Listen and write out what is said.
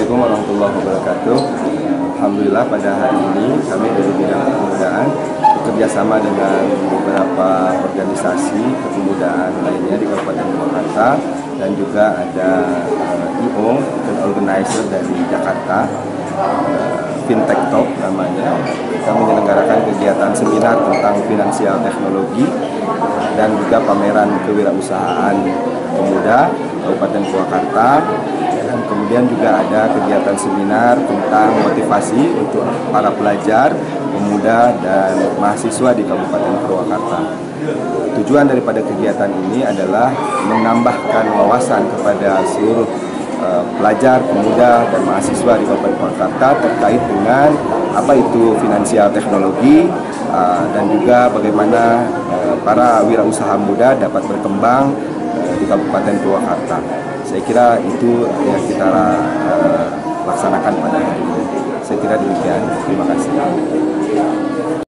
Assalamualaikum warahmatullahi wabarakatuh. Alhamdulillah pada hari ini kami dari bidang kepemudaan bekerja sama dengan beberapa organisasi kepemudaan lainnya di Kabupaten Purwakarta dan juga ada IO dan organizer dari Jakarta, Fintech Talk namanya. Kami menyelenggarakan kegiatan seminar tentang finansial teknologi dan juga pameran kewirausahaan pemuda Kabupaten Purwakarta. Dan kemudian juga ada kegiatan seminar tentang motivasi untuk para pelajar, pemuda, dan mahasiswa di Kabupaten Purwakarta. Tujuan daripada kegiatan ini adalah menambahkan wawasan kepada seluruh pelajar, pemuda, dan mahasiswa di Kabupaten Purwakarta terkait dengan apa itu finansial teknologi dan juga bagaimana para wirausaha muda dapat berkembang di Kabupaten Purwakarta. Saya kira itu yang kita laksanakan pada hari ini. Saya kira demikian. Terima kasih.